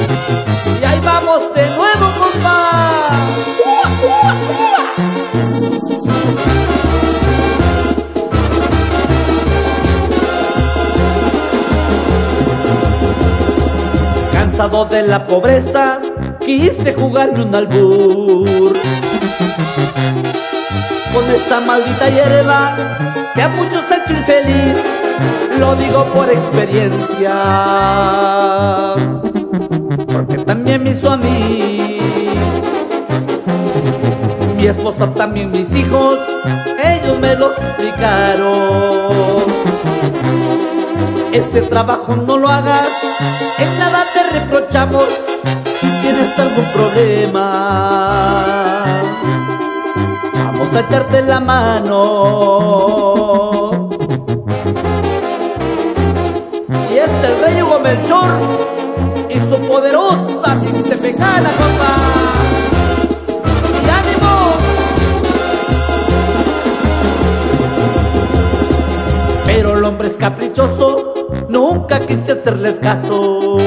Y ahí vamos de nuevo, compa. Cansado de la pobreza, quise jugarme un albur con esta maldita hierba que a muchos ha hecho infeliz. Lo digo por experiencia, porque también me hizo a mí. Mi esposa, también mis hijos, ellos me lo explicaron. Ese trabajo no lo hagas, en nada te reprochamos. Si tienes algún problema, vamos a echarte la mano. Y es el rey Hugo Melchor y su poderosa Mixtepecana, compa. ¡Y ánimo! Pero el hombre es caprichoso, nunca quise hacerles caso.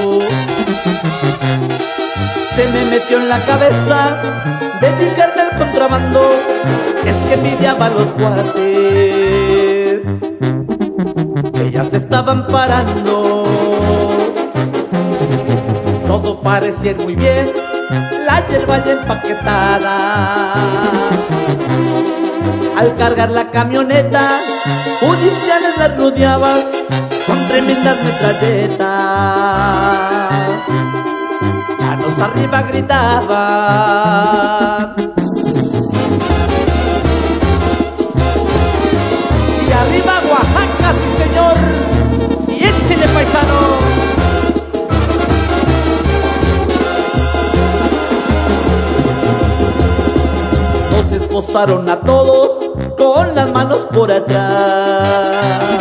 Se me metió en la cabeza dedicarme al contrabando. Es que envidiaba a los cuates que ya se estaban parando. Todo parecía ir muy bien, la hierba ya empaquetada. Al cargar la camioneta, judiciales la rodeaban con tremendas metralletas. Manos arriba gritaban. Y arriba Oaxaca, sí señor. Y échele, paisano. Nos esposaron a todos con las manos por atrás.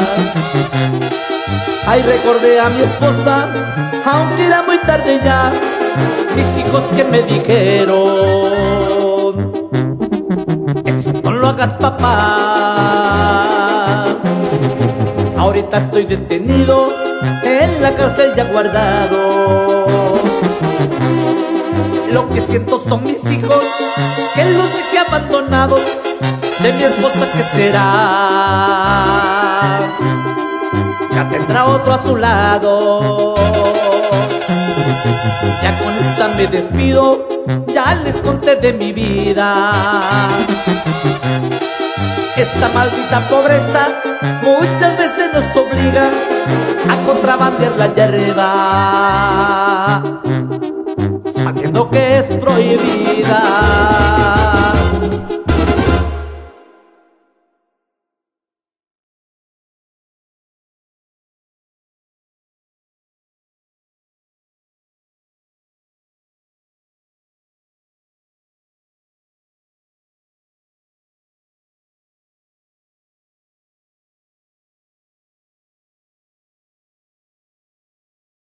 Ay, recordé a mi esposa, aunque era muy tarde ya. Mis hijos que me dijeron: eso no lo hagas, papá. Ahorita estoy detenido en la cárcel ya guardado. Lo que siento son mis hijos, que los dejé abandonados. De mi esposa, ¿qué será? Ya tendrá otro a su lado. Ya con esta me despido, ya les conté de mi vida. Esta maldita pobreza muchas veces nos obliga a contrabandear la hierba, sabiendo que es prohibida.